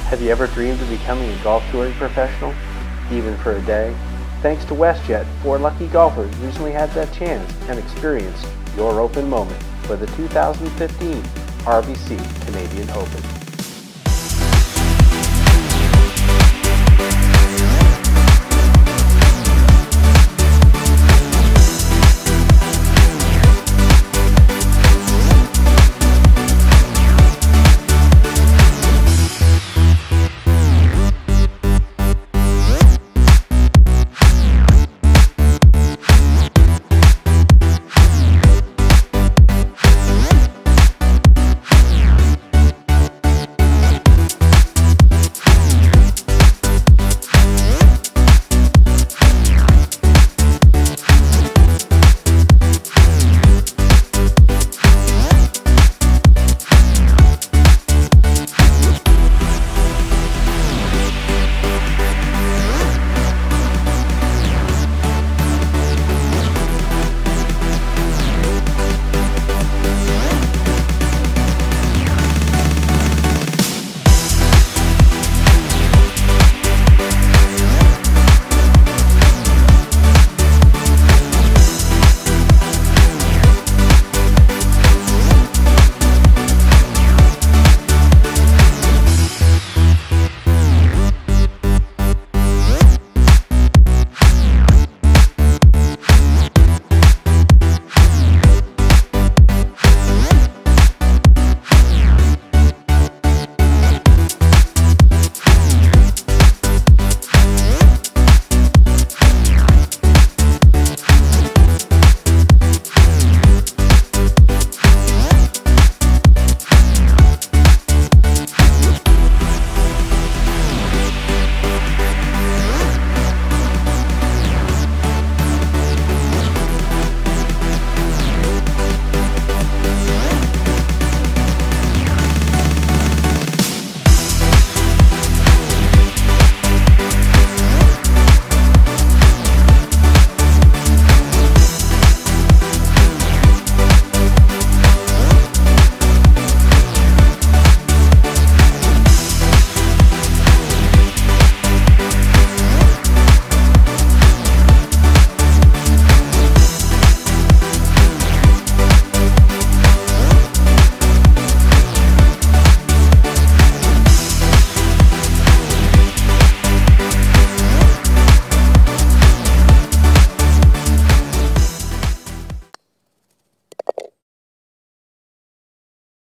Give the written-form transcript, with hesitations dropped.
Have you ever dreamed of becoming a golf touring professional, even for a day? Thanks to WestJet, 4 lucky golfers recently had that chance and experienced your open moment for the 2015 RBC Canadian Open.